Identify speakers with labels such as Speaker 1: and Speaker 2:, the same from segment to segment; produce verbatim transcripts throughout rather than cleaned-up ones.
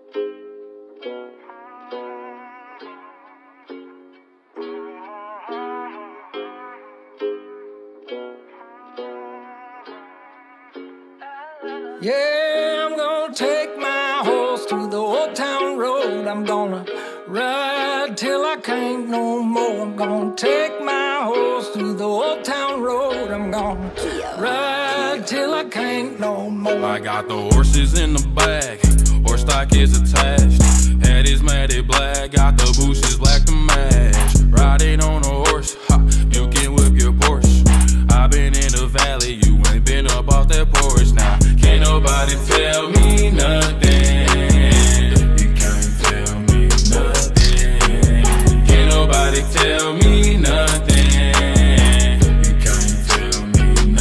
Speaker 1: Yeah, I'm gonna take my horse to the old town road. I'm gonna ride till I can't no more. I'm gonna take my horse to the old town road. I'm gonna ride till I can't no more.
Speaker 2: I got the horses in the back, horse stock is attached. Head is matted black, got the bushes black to match. Riding on a horse, ha, you can whip your Porsche. I've been in the valley, you ain't been up off that porch. Now, can't nobody tell me nothing. You can't tell me nothing. Can't nobody tell me nothing. You can't tell me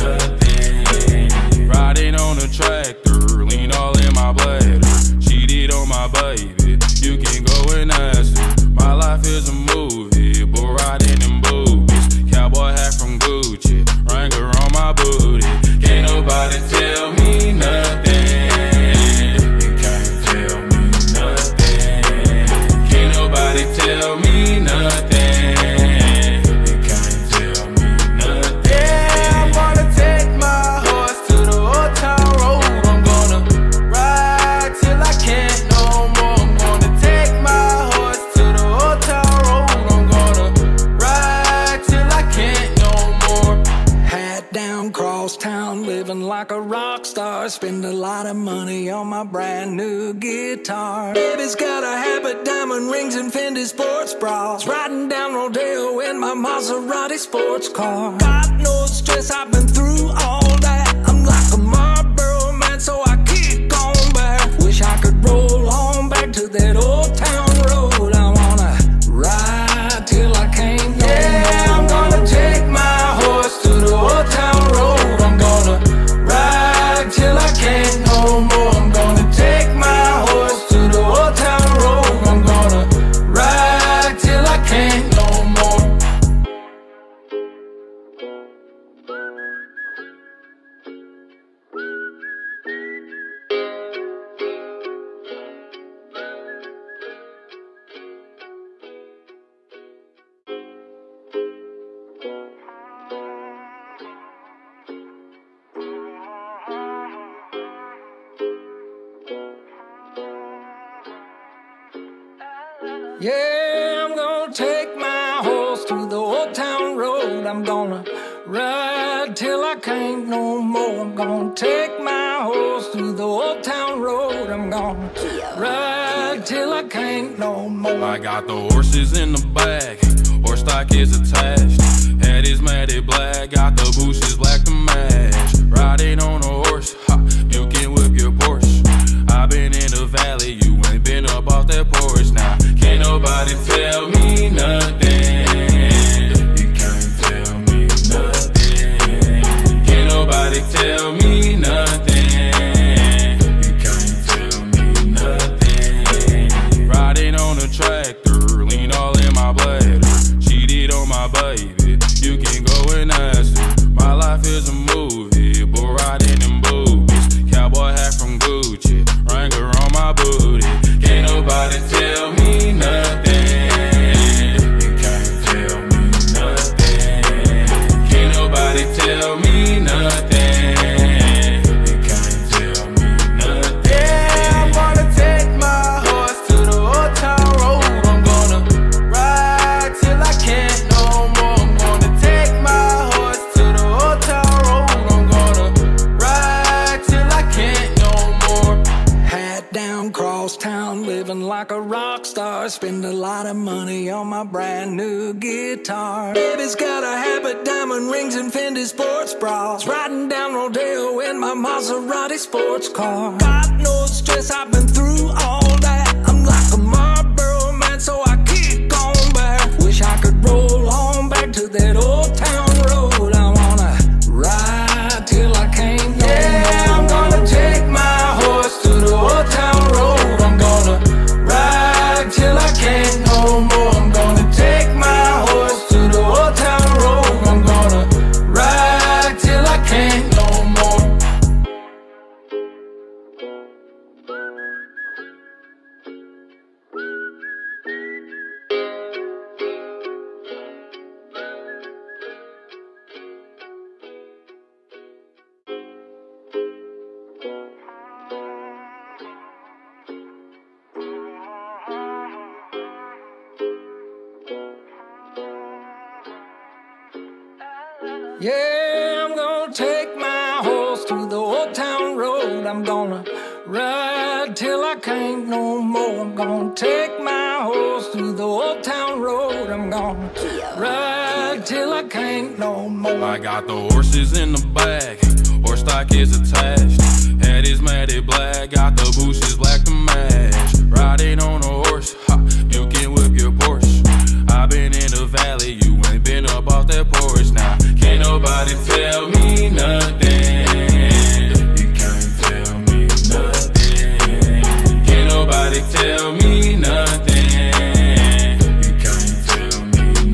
Speaker 2: nothing. Riding on a tractor, lean all in my bladder. Cheated on my baby, you can go and ask her. My life is a movie, but riding in boobies. Cowboy hat from Gucci, Wrangler on my booty. Can't nobody tell me nothing. You can't tell me nothing. Can't nobody tell me nothing. You can't tell me nothing. Yeah, I'm gonna take my horse to the old town road. I'm gonna ride till I can't no more. I'm gonna take my horse to the old town road. I'm gonna ride till I can't no more.
Speaker 1: Hat down, cross town, living like a rock star. Spend a lot of money on my brand new guitar. Baby's got a habit, diamond rings and Fendi sports bras. Riding down Rodeo in my Maserati sports car. Got no stress, I've been through all that. I'm like a Marlboro man, so I keep going back. Wish I could roll on back to that old town road. I wanna ride till I can't no
Speaker 2: Yeah,
Speaker 1: more.
Speaker 2: I'm gonna take my horse to the old town road. I'm gonna ride till I can't no more. I'm gonna take my horse to the old town road. I'm gonna ride till I can't no more.
Speaker 1: Yeah, I'm gonna take my horse to the old town road. I'm gonna ride till I can't no more. I'm gonna take my horse to the old town road. I'm gonna ride till I can't no more.
Speaker 2: I got the horses in the back, horse stock is attached. Head is matted black, got the bushes black to match. Riding on a horse, ha, you can whip your Porsche. I've been in the valley, you ain't been up off that porch. Now, can't nobody tell me nothing. You can't tell me nothing. Can't nobody tell me nothing. You can't tell me nothing. Riding on a tractor, lean all in my bladder. Cheated on my baby, you can go and ask her. My life is a movie, but riding in boobies. Cowboy hat from Gucci, Wrangler on my booty. Can't nobody tell me nothing. You can't tell me nothing. Can't nobody tell me nothing. You can't tell me nothing. Yeah, I'm gonna take my horse to the old town road. I'm gonna ride till I can't no more. I'm gonna take my horse to the old town road. I'm gonna ride till I can't no more.
Speaker 1: Hat down, cross town, living like a rock star. Spend a lot of money on my brand new guitar. Baby's got a habit, diamond rings and Fendi sports bras. Riding down Rodeo in my Maserati sports car. Got no stress, I've been through all that. I'm like a Marlboro man, so I keep going back. Wish I could roll on back to that old town road. I wanna ride till I can't no
Speaker 2: Yeah, I'm
Speaker 1: more.
Speaker 2: gonna take my horse to the old town road. I'm gonna ride till I can't no more. I'm gonna take my horse to the old town road. I'm gonna ride till I can't no more.
Speaker 1: Yeah, I'm gonna take my horse to the old town road. I'm gonna ride till I can't no more. I'm gonna take my horse to the old town road. I'm gonna ride till I can't no more.
Speaker 2: I got the horses in the back, horse stock is attached. Head is matted black, got the bushes black to match. Riding on a horse, ha, you can whip your Porsche. I've been in the valley, you ain't been up off that porch. Now, can't nobody tell me nothing. You can't tell me nothing. Can't nobody tell me nothing. You can't tell me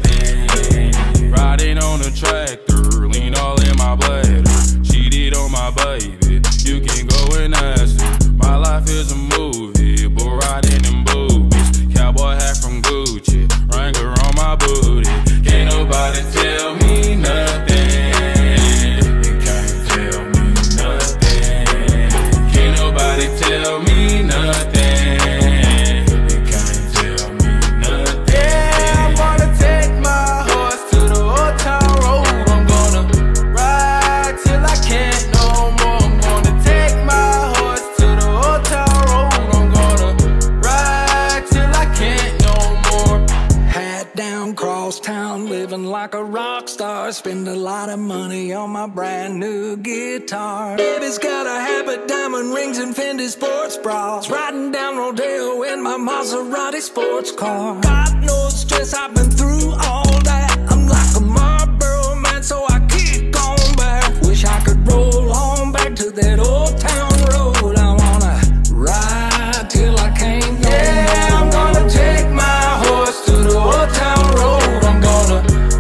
Speaker 2: nothing. Riding on a tractor, lean all in my bladder. Cheated on my baby, you can go and ask her. My life is a movie, but riding in boobies. Cowboy hat from Gucci, Wrangler on my booty. Can't nobody tell me nothing. You can't tell me nothing. Can't nobody tell me nothing. You can't tell me nothing. Yeah, I'm gonna take my horse to the old town road. I'm gonna ride till I can't no more. I'm gonna take my horse to the old town road. I'm gonna ride till I can't no more.
Speaker 1: Hat down, cross town, living like a rock star. Spend a lot of money on my brand new guitar. Baby's got a habit, diamond rings and Fendi sports bras. Riding down Rodeo in my Maserati sports car. Got no stress, I've been through all that. I'm like a Marlboro man, so I keep going back. Wish I could roll on back to that old town road. I wanna ride till I can't no
Speaker 2: Yeah,
Speaker 1: more.
Speaker 2: I'm gonna take my horse to the old town road. I'm gonna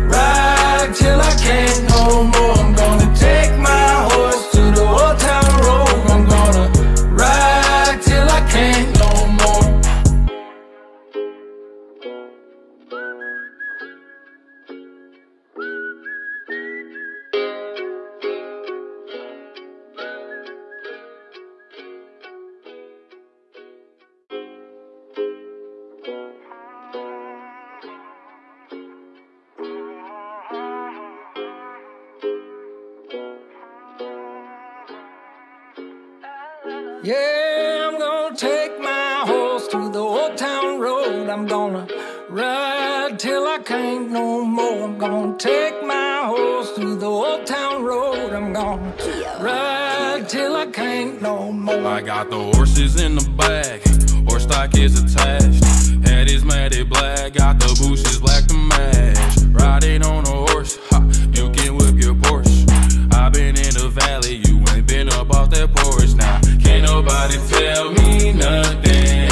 Speaker 2: ride till I can't no more. I'm gonna take my horse to the old town road. I'm gonna ride till I can't no more.
Speaker 1: Yeah, I'm gonna take my horse to the old town road. I'm gonna ride till I can't no more. I'm gonna take my horse to the old town road. I'm gonna ride till I can't no more.
Speaker 2: I got the horses in the back, horse stock is attached. Head is matted black, got the bushes black to match. Riding on a horse, ha, you can whip your Porsche. I've been in the valley, you ain't been up off that porch. Now, can't nobody tell me nothing.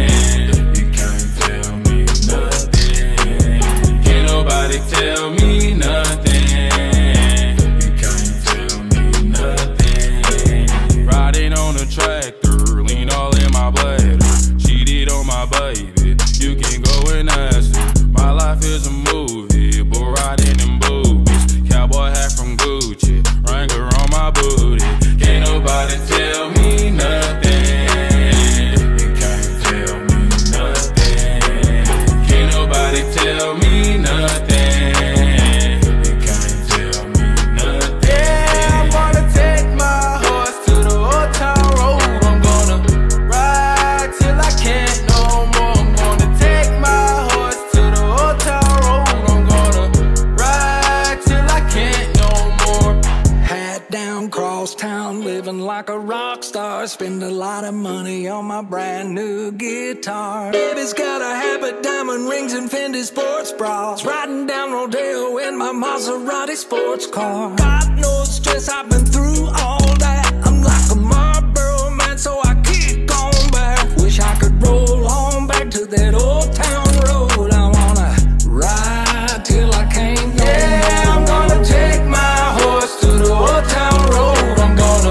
Speaker 2: You can't tell me nothing. Can't nobody tell me nothing. You can't tell me nothing. Riding on a tractor, lean all in my bladder. Cheated on my baby, you can go and ask her. My life is a movie, but riding in boobies. Cowboy hat from Gucci, Wrangler on my booty. Can't nobody tell me nothing. You can't tell me nothing. Can't nobody tell me nothing. You can't tell me nothing. Yeah, I'm gonna take my horse to the old town road. I'm gonna ride till I can't no more. I'm gonna take my horse to the old town road. I'm gonna ride till I can't no more.
Speaker 1: Hat down, cross town, living like a rock star. Spend a lot of money on my brand new guitar. Baby's got a habit, diamond rings and Fendi sports bras. Riding down Rodeo in my Maserati sports car. Got no stress, I've been through all that. I'm like a Marlboro man, so I keep going back. Wish I could roll on back to that old town road. I wanna ride till I can't no
Speaker 2: Yeah, I'm
Speaker 1: more.
Speaker 2: gonna take my horse to the old town road. I'm gonna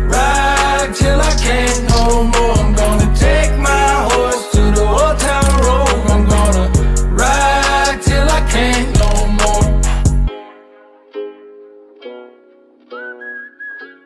Speaker 2: ride till I can't no more. I'm gonna take my horse to the old town road. I'm gonna ride till I can't no more.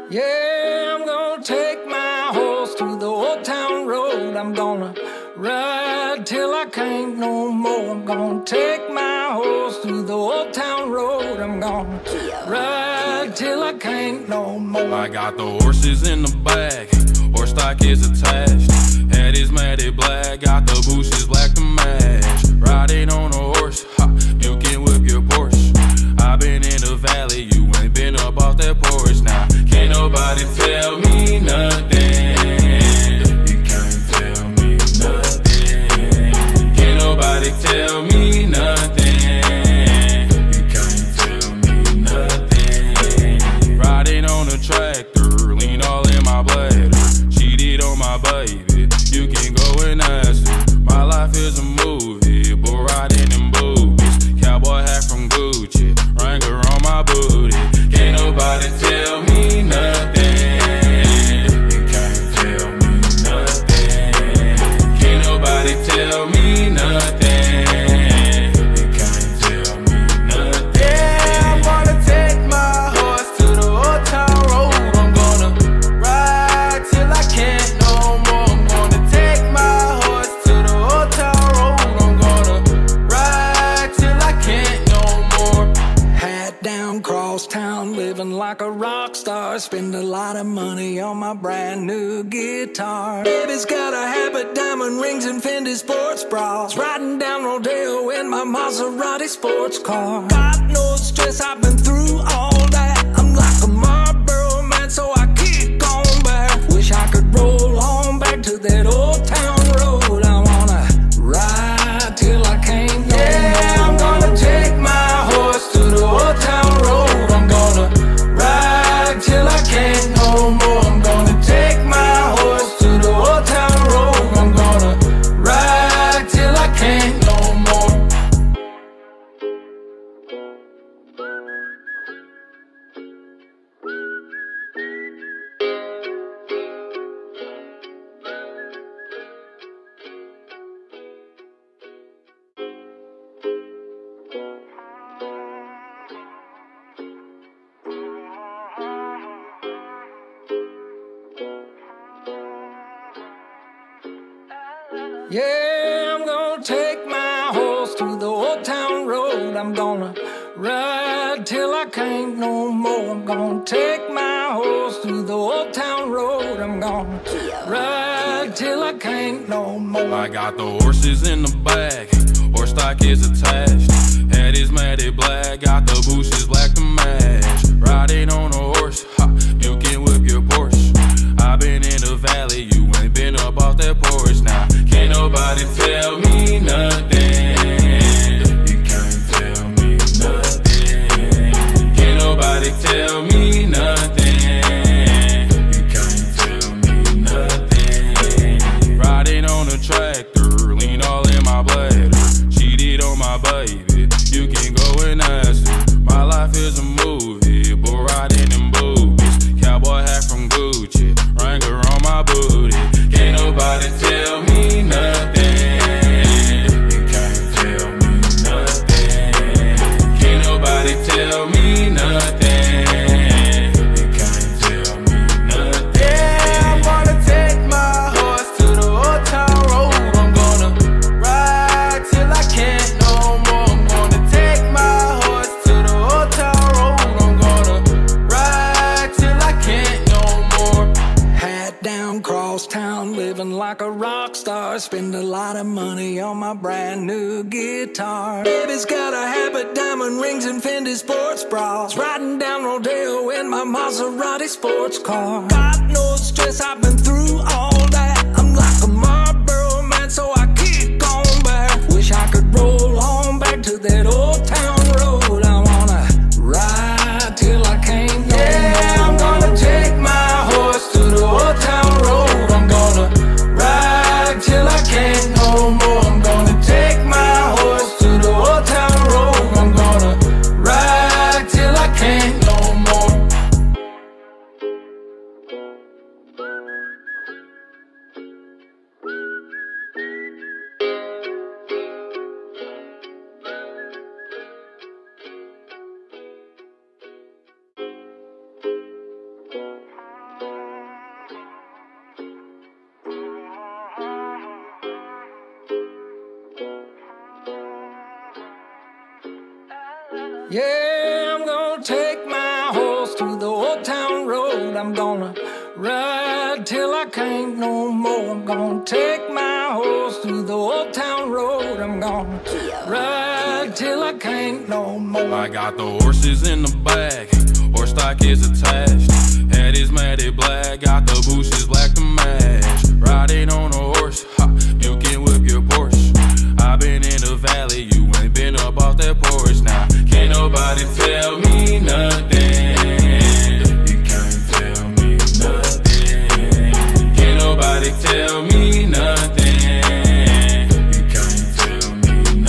Speaker 1: Yeah, I'm gonna take my horse to the old town road. I'm gonna ride till I can't no more. I'm gonna take my horse to the old town road. I'm gonna ride till I can't no more.
Speaker 2: I got the horses in the back, horse stock is attached. Head is matted black, got the bushes black to match. Riding on a horse, ha, you can whip your Porsche. I've been in the valley, you ain't been up off that porch. Now, can't nobody tell me nothing. You can't tell me nothing. Can't nobody tell me nothing. You can't tell me nothing. Riding on a tractor, lean all in my bladder. Cheated on my baby, you can go and ask her. My life is a movie, but riding in boobies. Cowboy hat from Gucci, Wrangler on my booty. Can't nobody tell me nothing. You can't tell me nothing. Can't nobody tell me nothing. You can't tell me nothing. Yeah, I'm gonna take my horse to the old town road. I'm gonna ride till I can't no more. I'm gonna take my horse to the old town road. I'm gonna ride till I can't no more.
Speaker 1: Hat down, cross town, living like a rock star. Spend a lot of money on my brand new guitar. Baby's got a habit, diamond rings and Fendi sports bras. Riding down Rodeo in my Maserati sports car. Got no stress, I've been through all that. I'm like a Marlboro man, so I keep going back. Wish I could roll on back to that old town road. I wanna ride till I can't no
Speaker 2: Yeah, I'm gonna take my horse to the old town road. I'm gonna ride till I can't no more. I'm gonna take my horse to the old town road. I'm gonna ride till I can't no more.
Speaker 1: Yeah, I'm gonna take my horse to the old town road. I'm gonna ride till I can't no more. I'm gonna take my horse to the old town road. I'm gonna ride till I can't no more.
Speaker 2: I got the horses in the back, horse stock is attached. Head is matted black, got the bushes black to match. Riding on a horse, ha, you can whip your Porsche. I've been in the valley, you ain't been up off that porch. Now, can't nobody tell me nothing. You can't tell me nothing. Can't nobody tell me nothing. You can't tell me nothing. Riding on a tractor, lean all in my bladder. Cheated on my baby, you can go and ask her. My life is a movie, but riding in boobies. Cowboy hat from Gucci, Wrangler on my booty. Can't nobody tell me nothing. You can't tell me nothing. Can't nobody tell me nothing. You can't tell me nothing. Yeah, I'm gonna take my horse to the old town road. I'm gonna ride till I can't no more. I'm gonna take my horse to the old town road. I'm gonna ride till I can't no more.
Speaker 1: Hat down, cross town, living like a rock star. Spend a lot of money on my brand new guitar. Baby's got a habit, diamond rings and Fendi sports bras. Riding down Rodeo in my Maserati sports car. Got no stress, I've been through all that. I'm like a Marlboro man, so I keep going back. Wish I could roll on back to that old town road. I wanna ride till I can't no
Speaker 2: Yeah, I'm gonna take my horse to the old town road. I'm gonna ride till I can't no more. I'm gonna take my horse to the old town road. I'm gonna ride till I can't no more.
Speaker 1: I'm gonna ride till I can't no more. I'm gonna take my horse through the old town road. I'm gonna ride till I can't no more.
Speaker 2: I got the horses in the back, horse stock is attached. Head is matted black, got the bushes black to match. Riding on a horse, ha, you can whip your Porsche. I've been in the valley, you ain't been up off that porch. Now, can't nobody tell me nothing. You can't tell me nothing. Can't nobody tell me nothing. You can't tell me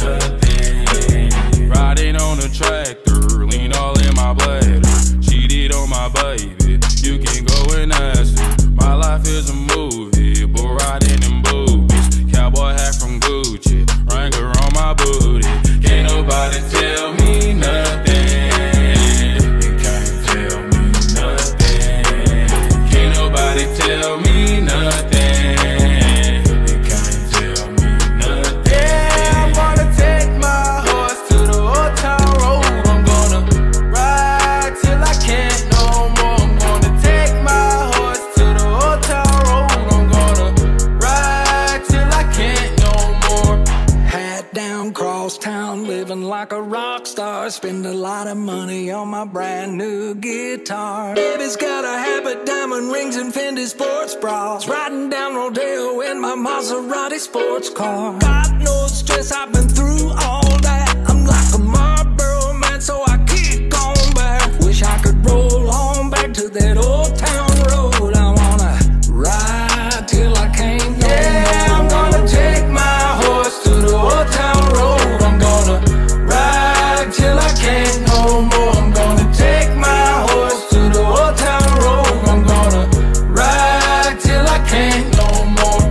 Speaker 2: nothing. Riding on a tractor, lean all in my bladder. Cheated on my baby, you can go and ask her. My life is a movie, but riding in boobies. Cowboy hat from Gucci, Wrangler on my booty. Can't nobody tell me nothing. You can't tell me nothing. Can't nobody tell me nothing. You can't tell me nothing. Yeah, I'm gonna take my horse to the old town road. I'm gonna ride till I can't no more. I'm gonna take my horse to the old town road. I'm gonna ride till I can't no more.
Speaker 1: Hat down, cross town, living like a rock star. Spend a lot of money on my brand new guitar. Baby's got a habit, diamond rings and Fendi sports bras. Riding down Rodeo in my Maserati sports car. Got no stress, I've been through all that. I'm like a Marlboro man, so I keep going back. Wish I could roll on back to that old town road. I wanna ride till I can't no
Speaker 2: Yeah,
Speaker 1: more.
Speaker 2: I'm gonna take my horse to the old town road. I'm gonna ride till I can't no more. I'm gonna take my horse to the old town road. I'm gonna ride till I can't no more.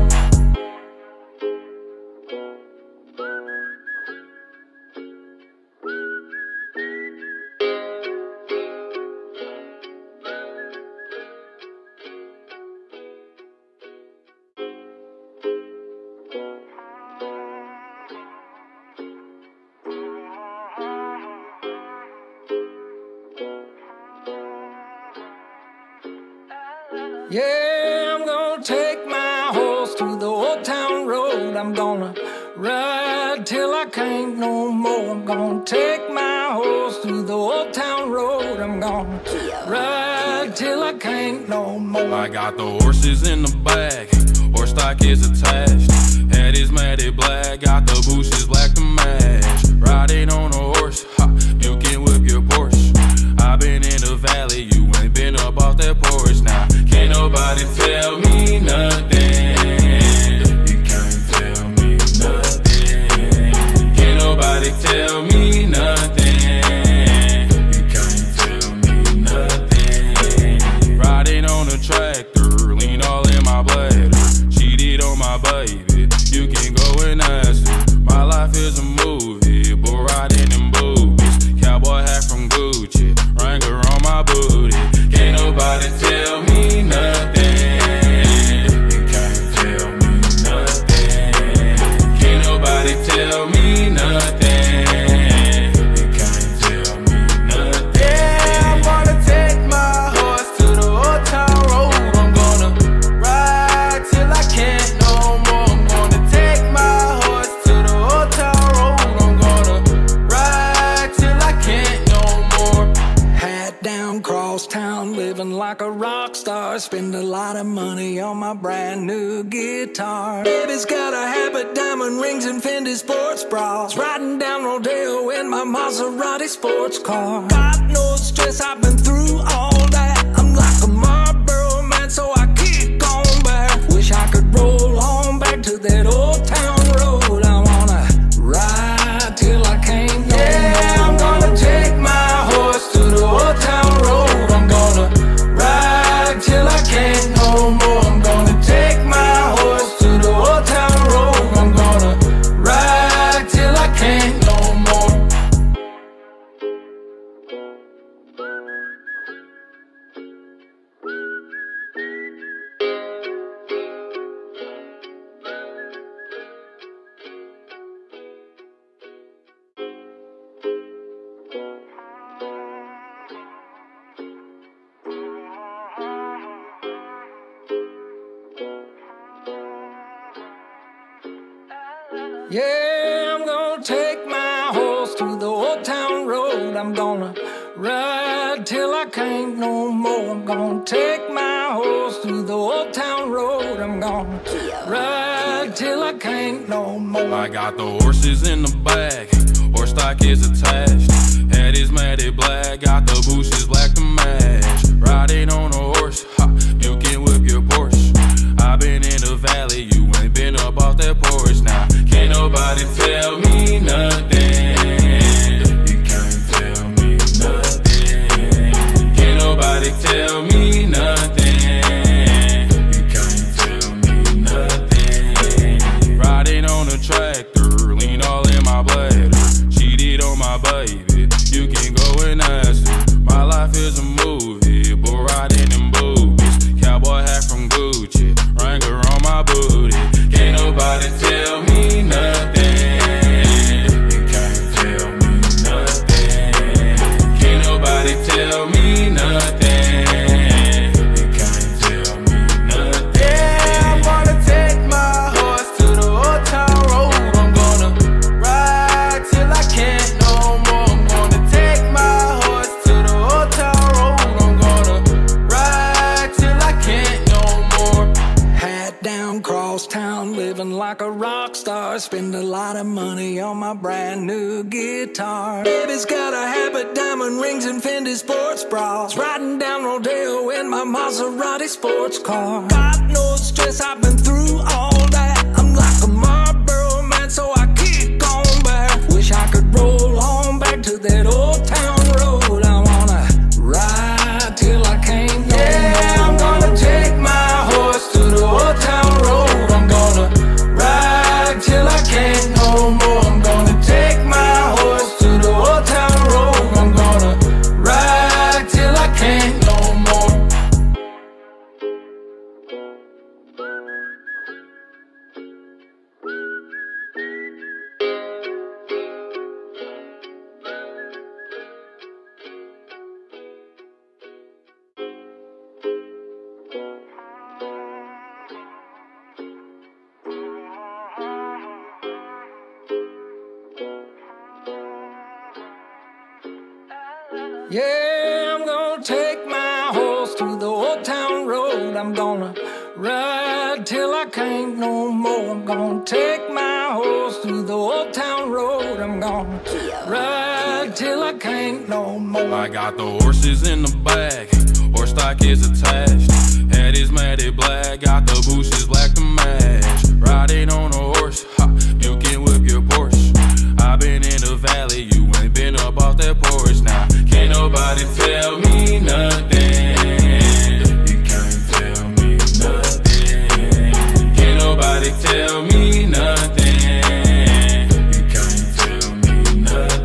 Speaker 1: Yeah, I'm gonna take my horse through the old town road. I'm gonna ride till I can't no more. I'm gonna take my horse through the old town road. I'm gonna ride till I can't no more.
Speaker 2: I got the horses in the back, horse stock is attached. Head is matted black, got the bushes black to match. Riding on a horse, ha, you can whip your Porsche. I've been in the valley, you ain't been up off that porch. Now, can't nobody tell me nothing. You can't tell me nothing. Can't nobody tell me nothing. You can't tell me nothing. Riding on a tractor, lean all in my bladder. Cheated on my baby, you can go and ask her. My life is a movie, but riding in boobies. Cowboy hat from Gucci, Wrangler on my booty. Can't nobody tell me nothing. You can't tell me nothing. Can't nobody tell me nothing. You can't tell me nothing. Yeah, I'm gonna take my horse to the old town road. I'm gonna ride till I can't no more. I'm gonna take my horse to the old town road. I'm gonna ride till I can't no more.
Speaker 1: Hat down, cross town, living like a rock star. Spend a lot of money on my brand new guitar. Baby's got a habit, diamond rings and Fendi sports bras. Riding down Rodeo in my Maserati sports car. Got no stress, I've been through all that. I'm like a Marlboro man, so I keep going back. Wish I could roll on back to that old town road. I wanna ride till I can't no
Speaker 2: Yeah, I'm
Speaker 1: more.
Speaker 2: gonna take my horse to the old town road. I'm gonna ride till I can't no more. I'm gonna take my horse to the old town road. I'm gonna ride till I can't no more.
Speaker 1: Yeah, I'm gonna take my horse to the old town road. I'm gonna ride till I can't no more. I'm gonna take my horse to the old town road. I'm gonna ride till I can't no more.
Speaker 2: I got the horses in the back, horse stock is attached. Head is matted black, got the bushes black to match. Riding on a horse, ha, you can whip your Porsche. I've been in the valley, you ain't been up off that porch. Now, can't nobody tell me nothing. You can't tell me nothing. Can't nobody tell me nothing. You can't tell me nothing. Riding on a tractor, lean all in my bladder. Cheated on my baby, you can go and ask her. My life is a movie, but riding in boobies. Cowboy hat from Gucci, Wrangler on my booty. Can't nobody tell me nothing. You can't tell me nothing. Can't nobody tell me nothing. You can't tell me nothing. Yeah, I'm gonna take my horse to the old town road. I'm gonna ride till I can't no more. I'm gonna take my horse to the old town road. I'm gonna ride till I can't no more.
Speaker 1: Hat down, cross town, living like a rock star. Spend a lot of money on my brand new guitar. Baby's got a habit, diamond rings and Fendi sports bras. Riding down Rodeo in my Maserati sports car. Got no stress, I've been through all that. I'm like a Marlboro man, so I keep going back. Wish I could roll on back to that old town road. I wanna ride till I can't no
Speaker 2: Yeah, I'm gonna take my horse to the old town road. I'm gonna ride till I can't no more. I'm gonna take my horse to the old town road. I'm gonna ride till I can't no more.
Speaker 1: Yeah, I'm gonna take my horse to the old town road. I'm gonna ride till I can't no more. I'm gonna take my horse to the old town road. I'm gonna ride till I can't no more.
Speaker 2: I got the horses in the back, horse stock is attached. Head is matted black, got the bushes black to match. Riding on a horse, ha, you can whip your Porsche. I've been in the valley, you ain't been up off that porch. Now, can't nobody tell me nothing. You can't tell me nothing. Can't nobody tell me nothing. You can't tell me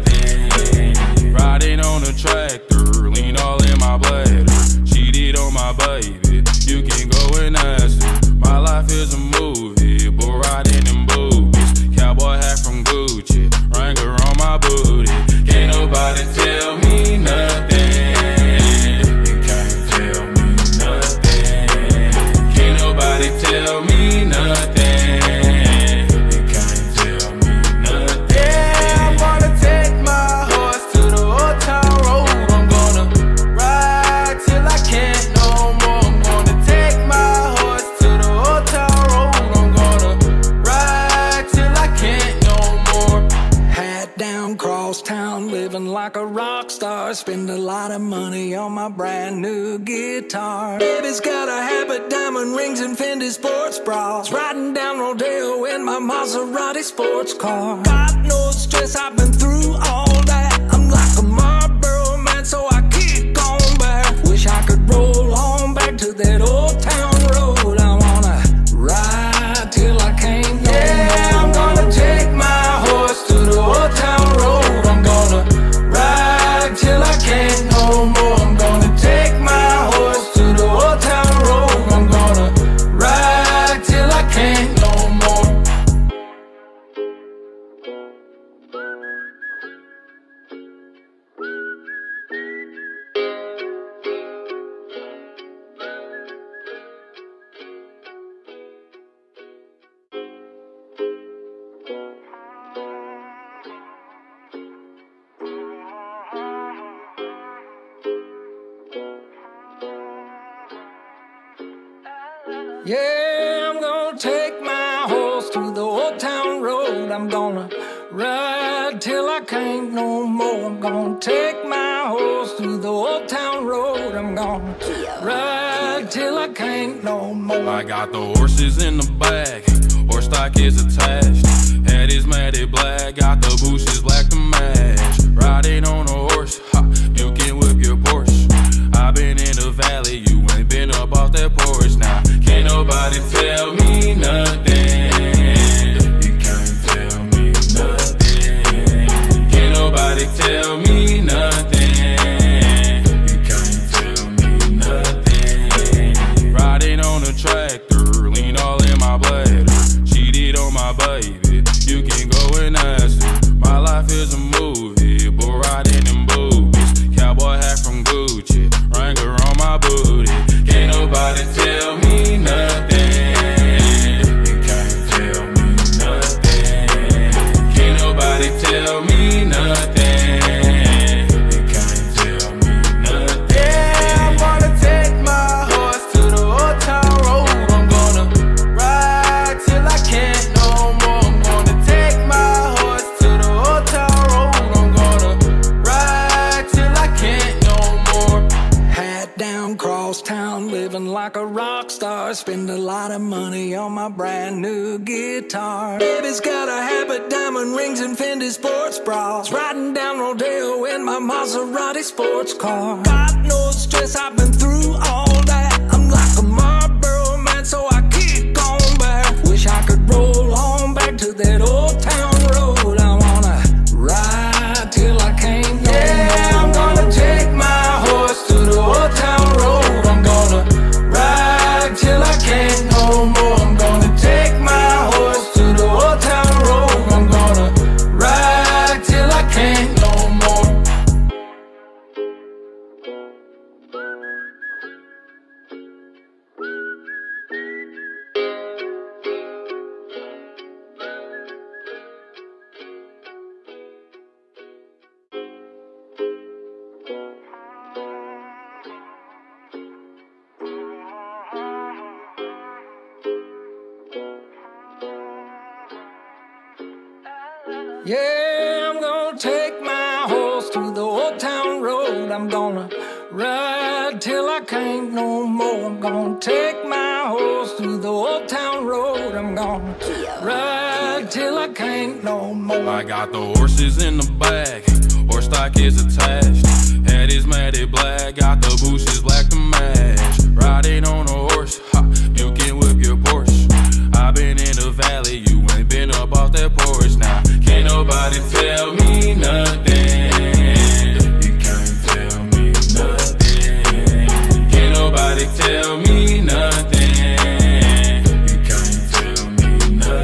Speaker 2: nothing. Riding on a tractor, lean all in my bladder. Cheated on my baby, you can go and ask her. My life is a movie, but riding in boobies. Cowboy hat from Gucci, Wrangler on my booty. Can't nobody tell me nothing. You can't tell me nothing. Can't nobody tell me nothing. You can't tell me nothing. Yeah, I'm gonna take my horse to the old town road. I'm gonna ride till I can't no more. I'm gonna take my horse to the old town road. I'm gonna ride till I can't no more.
Speaker 1: Hat down, cross town, living like a rock star. Spend a lot of money on my brand new guitar. Baby's got a habit, diamond rings and Fendi sports bras. Riding down Rodeo in my Maserati sports car. Got no stress, I've been through all that. I'm like a Marlboro man, so I keep going back. Wish I could roll on back to that old town road. I wanna ride till I can't no
Speaker 2: Yeah, I'm gonna take my horse to the old town road. I'm gonna ride till I can't no more. I'm gonna take my horse to the old town road. I'm gonna ride till I can't no more.
Speaker 1: Yeah, I'm gonna take my horse to the old town road. I'm gonna ride till I can't no more. I'm gonna take my horse to the old town road. I'm gonna ride till I can't no more.
Speaker 2: I got the horses in the back, horse stock is attached. Head is matted black, got the bushes black to match. Riding on a horse, ha, you can whip your Porsche. I've been in the valley, you ain't been up off that porch. Now, can't nobody tell me nothing. You can't tell me nothing. Can't nobody tell me nothing. You can't tell me nothing. Riding on a tractor, lean all in my bladder. Cheated on my baby, you can go and ask her. My life is a movie, but riding in boobies. Cowboy hat from Gucci, Wrangler on my booty. Can't nobody tell me nothing. You can't tell me nothing. Can't nobody tell me nothing. You can't tell me nothing. Yeah, I'm gonna take my horse to the old town road. I'm gonna ride till I can't no more. I'm gonna take my horse to the old town road. I'm gonna ride till I can't no more.
Speaker 1: Hat down, cross town, living like a rock star. Spend a lot of money on my brand new guitar. Baby's got a habit, diamond rings and Fendi sports bras. Riding down Rodeo in my Maserati sports car. Got no stress, I've been through all that. I'm like a Marlboro man, so I keep going back. Wish I could roll on back to that old town road. I wanna ride till I can't no
Speaker 2: Yeah, I'm gonna take my horse to the old town road. I'm gonna ride till I can't no more. I'm gonna take my horse to the old town road. I'm gonna ride till I can't no more.
Speaker 1: Yeah, I'm gonna take my horse to the old town road. I'm gonna ride till I can't no more. I'm gonna take my horse to the old town road. I'm gonna ride till I can't no more.
Speaker 2: I got the horses in the back, horse stock is attached. Head is matted black, got the bushes black to match. Riding on a horse, ha, you can whip your Porsche. I've been in the valley, you ain't been up off that porch. Now, can't nobody tell me nothing. You can't tell me nothing. Can't nobody tell me nothing. You can't tell me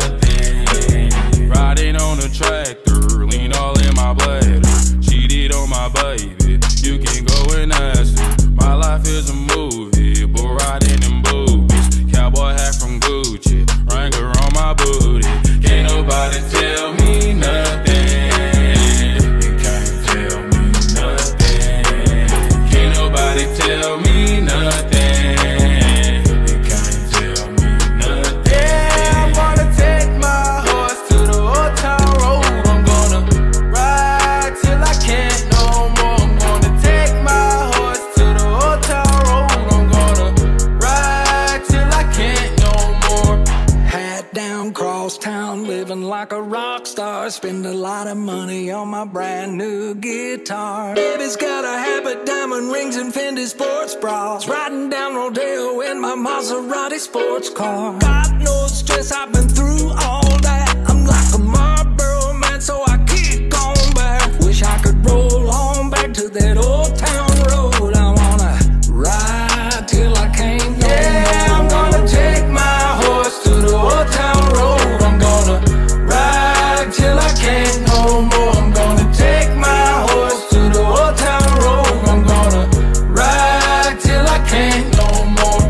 Speaker 2: nothing. Riding on a tractor, lean all in my bladder. Cheated on my baby, you can go and ask her. My life is a movie, but riding in boobies. Cowboy hat from Gucci, Wrangler on my booty. Can't nobody tell me nothing. You can't tell me nothing. Can't nobody tell me nothing. You can't tell me nothing. Yeah, I'm gonna take my horse to the old town road. I'm gonna ride till I can't no more. I'm gonna take my horse to the old town road. I'm gonna ride till I can't no more.
Speaker 1: Hat down, cross town, living like a rock star. Spend a lot of money on my brand new guitar. Baby's got a habit, diamond rings and Fendi sports bras. Riding down Rodeo in my Maserati sports car. Got no stress, I've been through all that. I'm like a Marlboro man, so I keep going back. Wish I could roll on back to that old town road. I wanna ride till I can't no
Speaker 2: Yeah, I'm gonna take my horse to the old town road. I'm gonna ride till I can't no more. I'm gonna take my horse to the old town road. I'm gonna ride till I can't no more.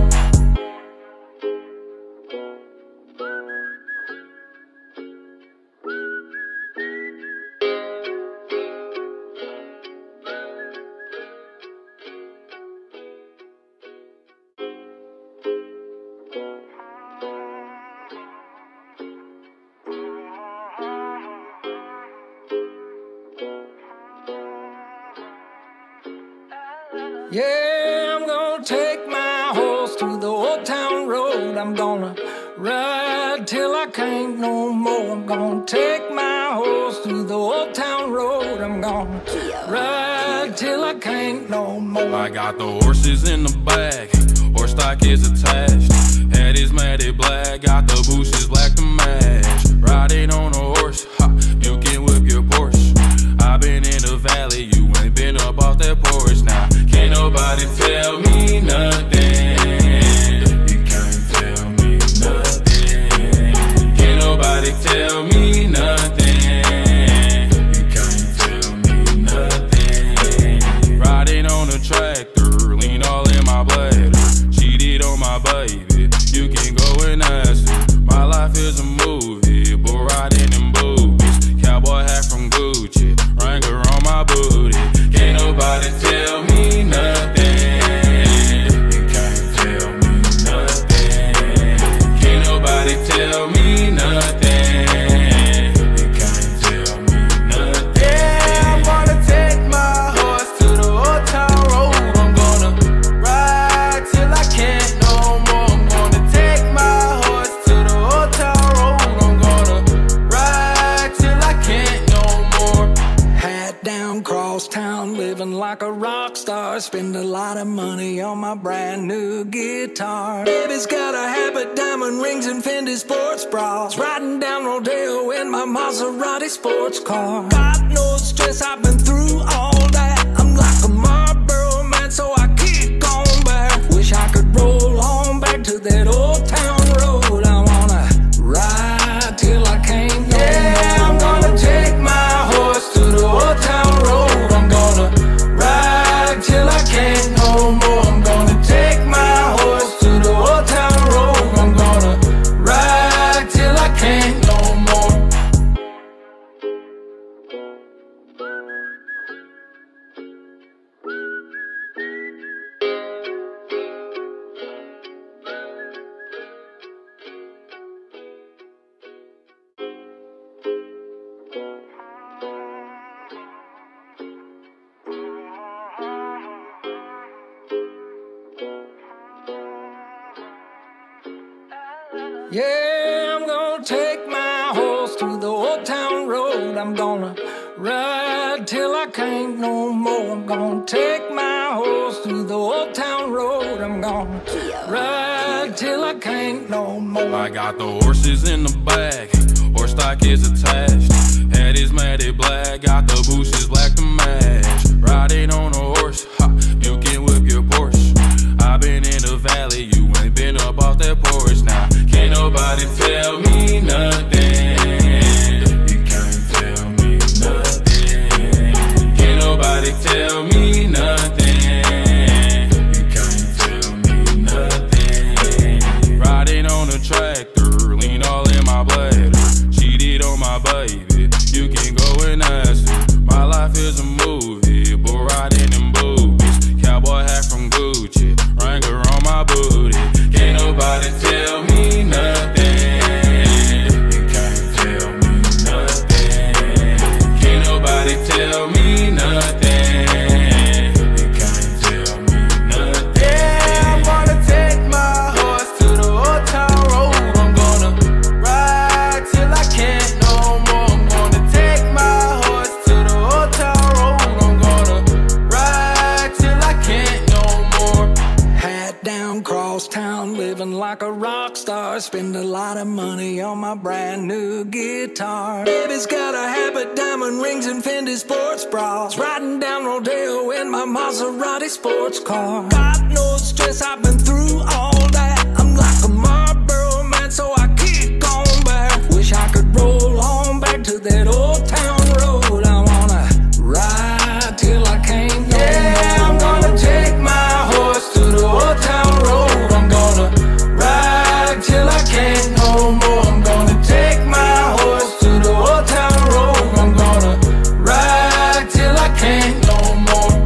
Speaker 1: Yeah, I'm gonna take my horse to the old town road. I'm gonna ride till I can't no more. I'm gonna take my horse to the old town road. I'm gonna ride till I can't no more.
Speaker 2: I got the horses in the back, horse stock is attached. Head is matted black, got the bushes black to match. Riding on a horse, ha, you can whip your Porsche. I've been in the valley, you ain't been up off that porch. Now, can't nobody tell me nothing. You can't tell me nothing. Can't nobody tell me nothing. You can't tell me nothing. Riding on a tractor, lean all in my bladder. Cheated on my baby, you can go and ask her. My life is a movie, but riding in boobies. Cowboy hat from Gucci, Wrangler on my booty. Can't nobody tell me nothing. You can't tell me nothing. Can't nobody tell me nothing. You can't tell me nothing. Yeah, I'm gonna take my horse to the old town road. I'm gonna ride till I can't no more. I'm gonna take my horse to the old town road. I'm gonna ride till I can't no more.
Speaker 1: Hat down, cross town, living like a rock star. Spend a lot of money on my brand new guitar. Baby's got a habit, diamond rings and Fendi sports bras. Riding down Rodeo in my Maserati sports car. Got no stress, I've been through all that. I'm like a Marlboro man, so I keep going back. Wish I could roll on back to that old town road. I wanna ride till I can't no
Speaker 2: Yeah,
Speaker 1: more.
Speaker 2: I'm gonna take my horse to the old town road. I'm gonna ride till I can't no more. I'm gonna take my horse to the old town road. I'm gonna ride till I can't no more.
Speaker 1: Yeah, I'm gonna take my horse to the old town road. I'm gonna ride till I can't no more. I'm gonna take my horse to the old town road. I'm gonna ride till I can't no more.
Speaker 2: I got the horses in the back, horse stock is attached. Head is matted black, got the bushes black to match. Riding on a horse, ha, you can whip your Porsche. I've been in the valley, you ain't been up off that porch. Now, can't nobody tell me nothing. You can't tell me nothing. Can't nobody tell me nothing. You can't tell me nothing. Riding on a tractor, lean all in my bladder. Cheated on my baby, you can go and ask her. My life is a movie, but riding in boobies. Cowboy hat from Gucci, Wrangler on my booty. Can't nobody tell me nothing. You can't tell me nothing. Can't nobody tell me nothing. You can't tell me nothing. Yeah, I'm gonna take my horse to the old town road. I'm gonna ride till I can't no more. I'm gonna take my horse to the old town road. I'm gonna ride till I can't no more.
Speaker 1: Hat down, cross town, living like a rock star. Spend a lot of money on my brand new guitar. Baby's got a habit, diamond rings and Fendi sports bras. Riding down Rodeo in my Maserati sports car. Got no stress, I've been through all that. I'm like a Marlboro man, so I keep going back. Wish I could roll on back to that old town road. I wanna ride till I can't no
Speaker 2: Yeah, I'm
Speaker 1: more.
Speaker 2: gonna take my horse to the old town road. I'm gonna ride till I can't no more. I'm gonna take my horse to the old town road. I'm gonna ride till I can't no more.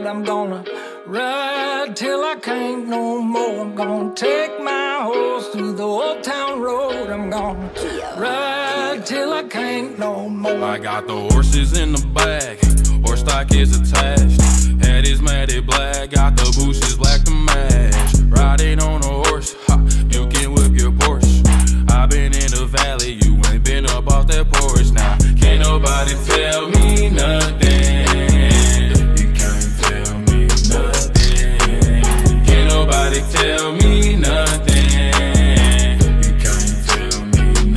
Speaker 1: I'm gonna ride till I can't no more. I'm gonna take my horse through the old town road. I'm gonna ride till I can't no more.
Speaker 2: I got the horses in the back, horse stock is attached. Head is matted black, got the bushes black to match. Riding on a horse, ha, you can whip your Porsche. I've been in the valley, you ain't been up off that porch. Now, can't nobody tell me nothing. You can't tell me nothing. Can't nobody tell me nothing. You can't tell me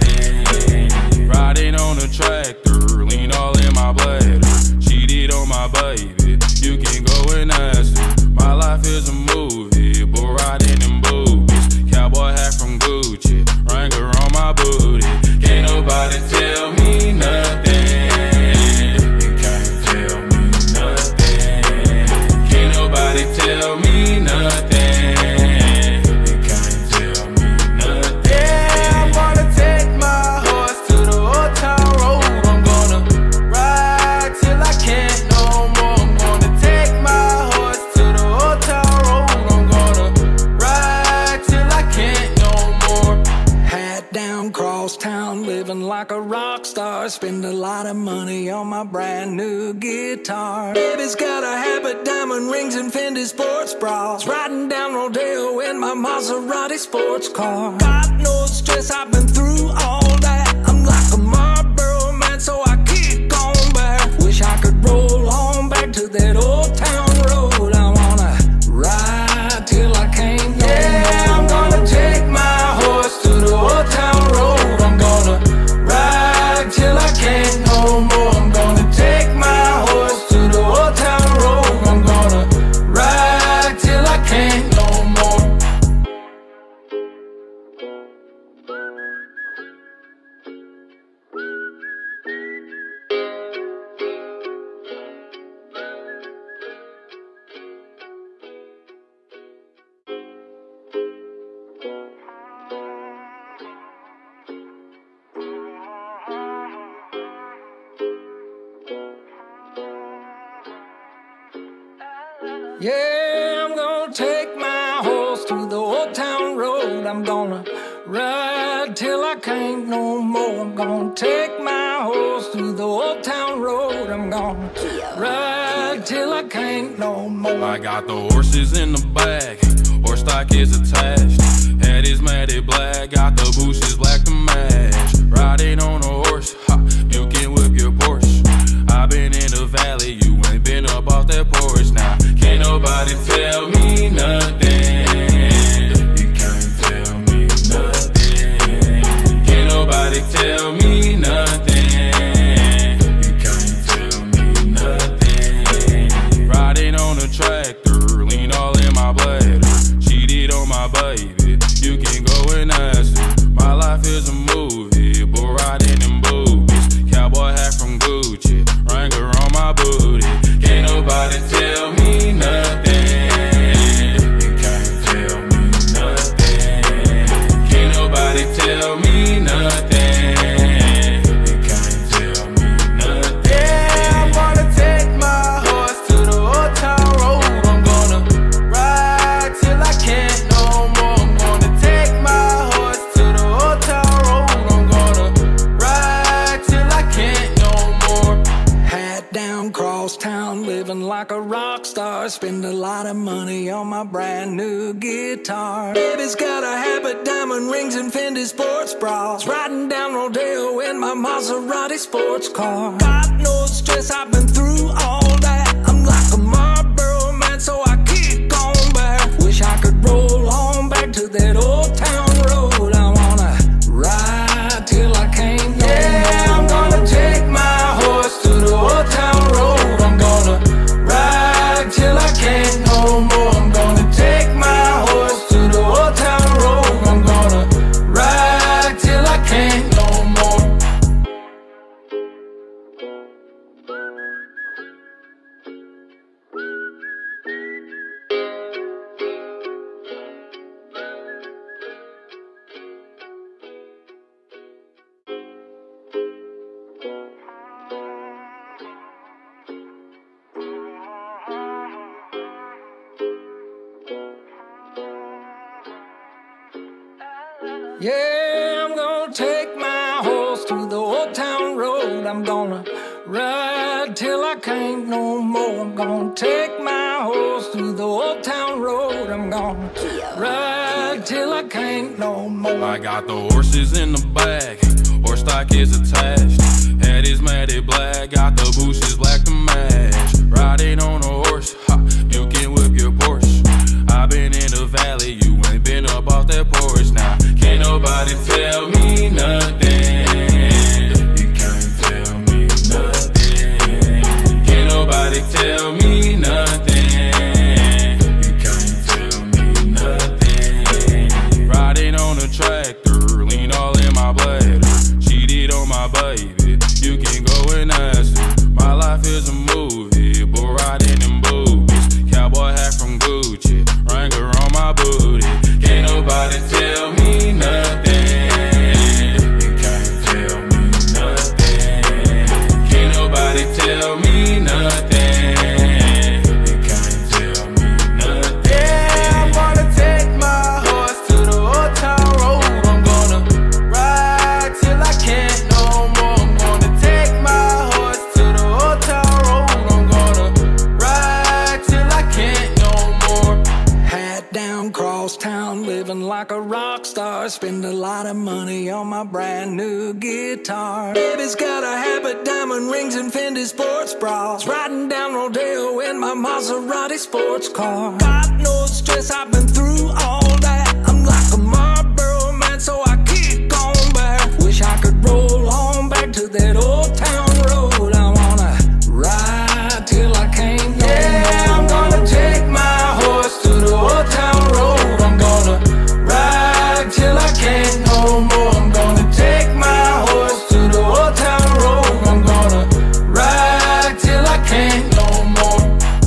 Speaker 2: nothing. Riding on a tractor, lean all in my bladder. Cheated on my baby, you can go and ask her. My life is a movie, but riding in boobies. Cowboy hat from Gucci, Wrangler on my booty. Can't nobody tell me nothing. You can't tell me nothing. Can't nobody tell me nothing. You can't tell me nothing. Yeah, I'm gonna take my horse to the old town road. I'm gonna ride till I can't no more. I'm gonna take my horse to the old town road. I'm gonna ride till I can't no more.
Speaker 1: Hat down, cross town, living like a rock star. Spend a lot of money on my brand new guitar. Baby's got a habit, diamond rings and Fendi sports bras. Riding down Rodeo in my Maserati sports car. Got no stress, I've been through all that. I'm like a Marlboro man, so I keep going back. Wish I could roll on back to that old town road. I wanna ride till I can't no
Speaker 2: Yeah, I'm gonna take my horse to the old town road. I'm gonna ride till I can't no more. I'm gonna take my horse to the old town road. I'm gonna ride till I can't no more.
Speaker 1: Yeah, I'm gonna take my horse through the old town road. I'm gonna ride till I can't no more. I'm gonna take my horse through the old town road. I'm gonna ride till I can't no more.
Speaker 2: I got the horses in the back, horse stock is attached. Head is matted black, got the bushes black to match. Riding on a horse, ha, you can whip your Porsche. I've been in the valley, you ain't been up off that porch. Now, can't nobody tell me nothing. You can't tell me nothing. Can't nobody tell me nothing. You can't tell me nothing. Riding on a tractor, lean all in my bladder. Cheated on my baby, you can go and ask her. My life is a movie, but riding in boobies. Cowboy hat from Gucci, Wrangler on my booty. Can't nobody tell me nothing. You can't tell me nothing. Can't nobody tell me nothing. You can't tell me nothing. Yeah, I'm gonna take my horse to the old town road. I'm gonna ride till I can't no more. I'm gonna take my horse to the old town road. I'm gonna ride till I can't no more.
Speaker 1: Hat down, cross town, living like a rock star. Spend a lot of money on my brand new guitar. Baby's got a habit, diamond rings and Fendi sports bras. Riding down Rodeo in my Maserati sports car. Got no stress, I've been through all that. I'm like a Marlboro man, so I keep going back. Wish I could roll on back to that old town road. I wanna ride till I can't no
Speaker 2: Yeah, I'm gonna take my horse to the old town road. I'm gonna ride till I can't no more. I'm gonna take my horse to the old town road. I'm gonna ride till I can't no more.
Speaker 1: Yeah, I'm gonna take my horse to the old town road. I'm gonna ride till I can't no more. I'm gonna take my horse to the old town road. I'm gonna ride till I can't no more.
Speaker 2: I got the horses in the back, horse stock is attached. Head is matted black, got the bushes black to match. Riding on a horse, ha, you can whip your Porsche. I've been in the valley, you ain't been up off that porch. Now, can't nobody tell me nothing. You can't tell me nothing. Can't nobody tell me nothing. You can't tell me nothing. Riding on a tractor, lean all in my bladder. Cheated on my baby, you can go and ask her. My life is a movie, but riding in boobies. Cowboy hat from Gucci, Wrangler on my booty. Can't nobody tell me nothing. You can't tell me nothing. Can't nobody tell me nothing. You can't tell me nothing. Yeah, I'm gonna take my horse to the old town road. I'm gonna ride till I can't no more. I'm gonna take my horse to the old town road. I'm gonna ride till I can't no more.
Speaker 1: Hat down, cross town, living like a rock star. Spend a lot of money on my brand new guitar. Baby's got a habit, diamond rings and Fendi sports bras. Riding down Rodeo in my Maserati sports car. Got no stress, I've been through all that. I'm like a Marlboro man, so I keep going back. Wish I could roll on back to that old town road. I wanna ride till I can't no
Speaker 2: Yeah, I'm gonna take my horse to the old town road. I'm gonna ride till I can't no more. I'm gonna take my horse to the old town road. I'm gonna ride till I can't no more.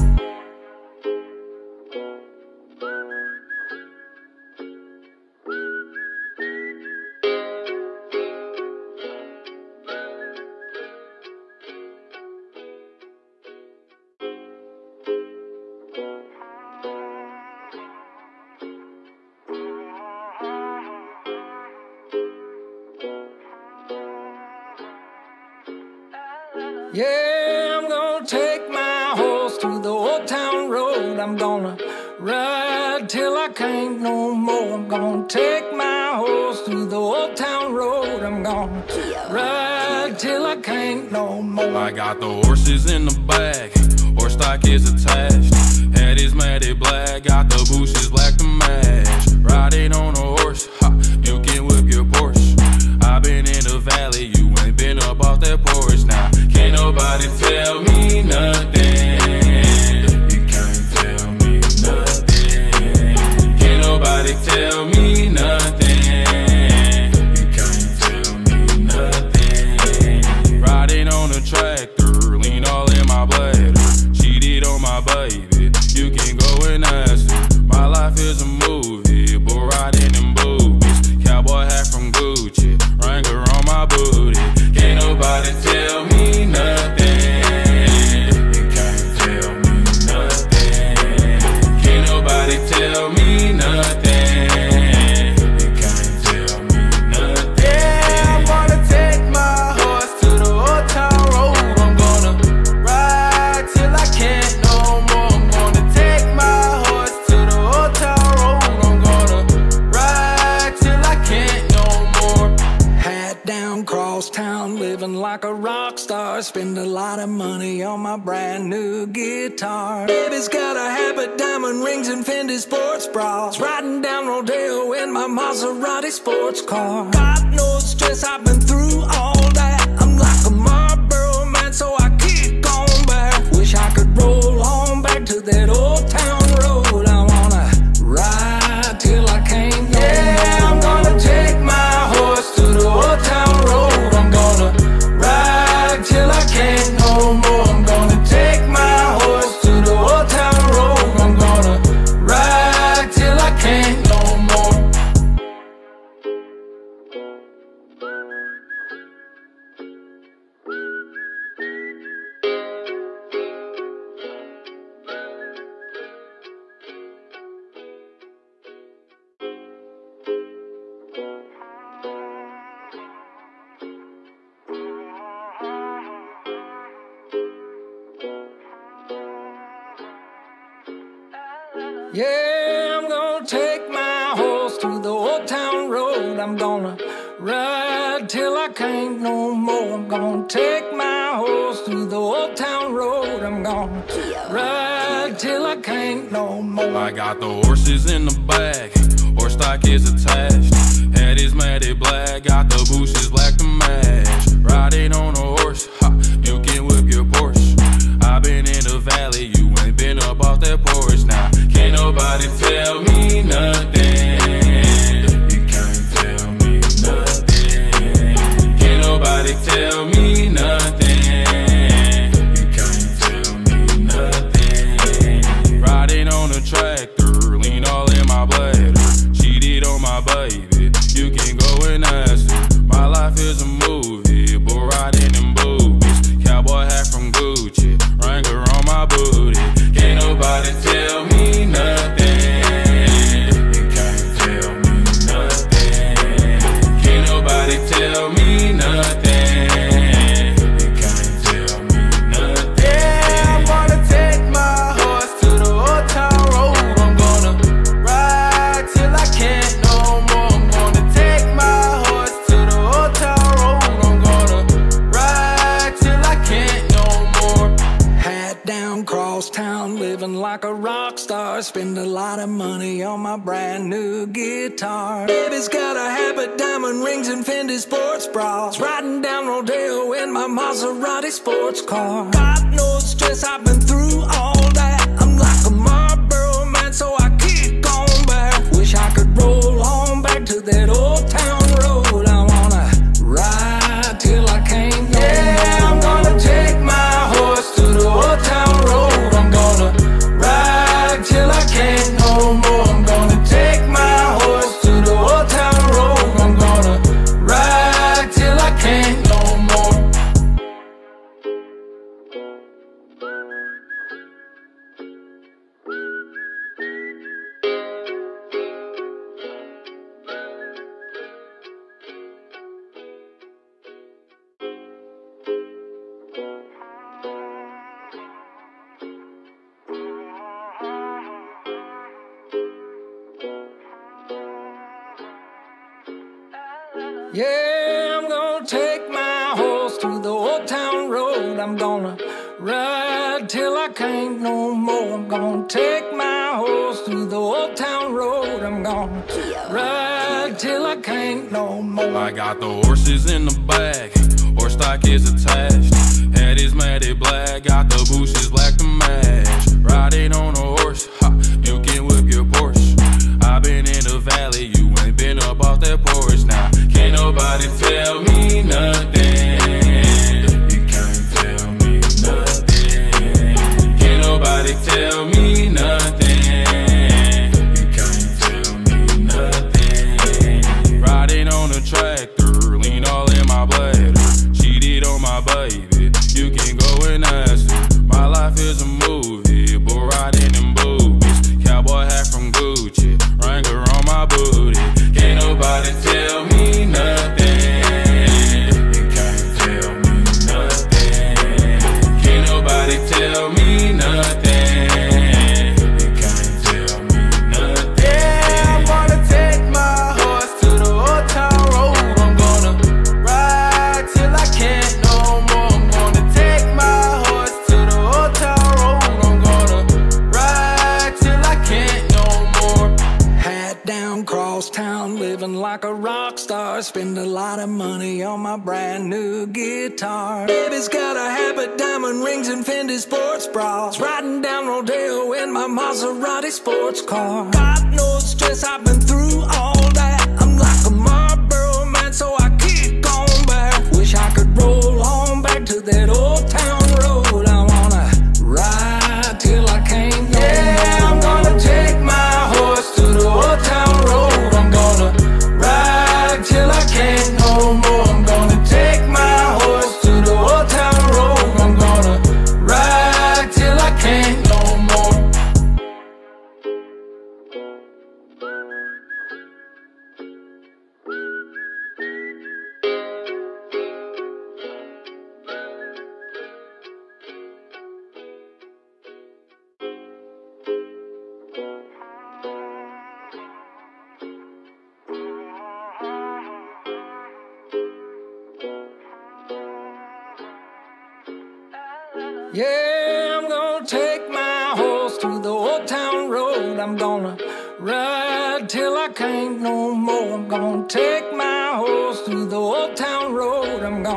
Speaker 1: Yeah, I'm gonna take my horse to the old town road. I'm gonna ride till I can't no more. I'm gonna take my horse to the old town road. I'm gonna ride till I can't no more.
Speaker 2: I got the horses in the back, horse stock is attached. Head is matted black, got the bushes black to match. Riding on a horse, ha, you can whip your Porsche. I've been in the valley, you ain't been up off that porch. Now, can't nobody tell me nothing. You can't tell me nothing. Can't nobody tell me nothing. You can't tell me nothing. Riding on a tractor, lean all in my bladder. Cheated on my baby, you can go and ask her. My life is a movie, but riding in boobies. Cowboy hat from Gucci, Wrangler on my booty. Can't nobody tell me nothing. You can't tell me nothing. Can't nobody tell me nothing. You can't tell me nothing. Yeah, I'm gonna take my horse to the old town road. I'm gonna ride till I can't no more. I'm gonna take my horse to the old town road. I'm gonna ride till I can't no more.
Speaker 1: Hat down, cross town, living like a rock star. Spend a lot of money on my brand new guitar. Baby's got a habit, diamond rings and Fendi sports bras. Riding down Rodeo in my Maserati sports car. Got no stress, I've been through all that. I'm like a Marlboro man, so I keep going back. Wish I could roll on back to that old town road. I wanna ride till I can't no
Speaker 2: Yeah, I'm gonna take my horse to the old town road. I'm gonna ride till I can't no more. I'm gonna take my horse to the old town road. I'm gonna ride till I can't no more.
Speaker 1: Yeah, I'm gonna take my horse to the old town road. I'm gonna ride till I can't no more. I'm gonna take my horse to the old town road. I'm gonna ride till I can't no more.
Speaker 2: I got the horses in the back, horse stock is attached. Head is matted black, got the bushes black to match. Riding on a horse, ha, you can whip your Porsche. I've been in the valley, you ain't been up off that porch. Now, can't nobody tell me nothing. You can't tell me nothing. Can't nobody tell me nothing. You can't tell me nothing. Riding on a tractor, lean all in my bladder. Cheated on my baby, you can go and ask her. My life is a movie, but riding in boobies. Cowboy hat from Gucci, Wrangler on my booty. Can't nobody tell me nothing. You can't tell me nothing. Can't nobody tell me nothing. You can't tell me nothing. Yeah, I'm gonna take my horse to the old town road. I'm gonna ride till I can't no more. I'm gonna take my horse to the old town road. I'm gonna ride till I can't no more.
Speaker 1: Hat down, cross town, living like a rock star. Spend a lot of money on my brand new guitar. Baby's got a habit, diamond rings and Fendi sports bras. Riding down Rodeo in my Maserati sports car. Got no stress, I've been through all that. I'm like a Marlboro man, so I keep going back. Wish I could roll on back to that old town road. I wanna ride till I can't no
Speaker 2: Yeah,
Speaker 1: more.
Speaker 2: I'm gonna take my horse to the old town road. I'm gonna ride till I can't no more. I'm gonna take my horse to the old town road. I'm gonna ride till I can't no more.
Speaker 1: Yeah, I'm gonna take my horse to the old town road. I'm gonna ride till I can't no more. I'm gonna take my horse to the old town road. I'm gonna ride till I can't no more.
Speaker 2: I got the horses in the back, horse stock is attached. Head is matted black, got the bushes black to match. Riding on a horse, ha, you can whip your Porsche. I've been in the valley, you ain't been up off that porch. Now, can't nobody tell me nothing. You can't tell me nothing. Can't nobody tell me nothing. You can't tell me nothing. Riding on a tractor, lean all in my bladder. Cheated on my baby, you can go and ask her. My life is a movie, but riding in boobies. Cowboy hat from Gucci, Wrangler on my booty. Can't nobody tell me nothing. You can't tell me nothing. Can't nobody tell me nothing. You can't tell me nothing. Yeah, I'm gonna take my horse to the old town road. I'm gonna ride till I can't no more. I'm gonna take my horse to the old town road. I'm gonna ride till I can't no more.
Speaker 1: Hat down, cross town, living like a rock star. Spend a lot of money on my brand new guitar. Baby's got a habit, diamond rings and Fendi sports bras. Riding down Rodeo in my Maserati sports car. Got no stress, I've been through all that. I'm like a Marlboro man, so I keep going back. Wish I could roll on back to that old town road. I wanna ride till I can't no
Speaker 2: Yeah,
Speaker 1: more.
Speaker 2: I'm gonna take my horse to the old town road. I'm gonna ride till I can't no more. I'm gonna take my horse to the old town road. I'm gonna ride till I can't no more.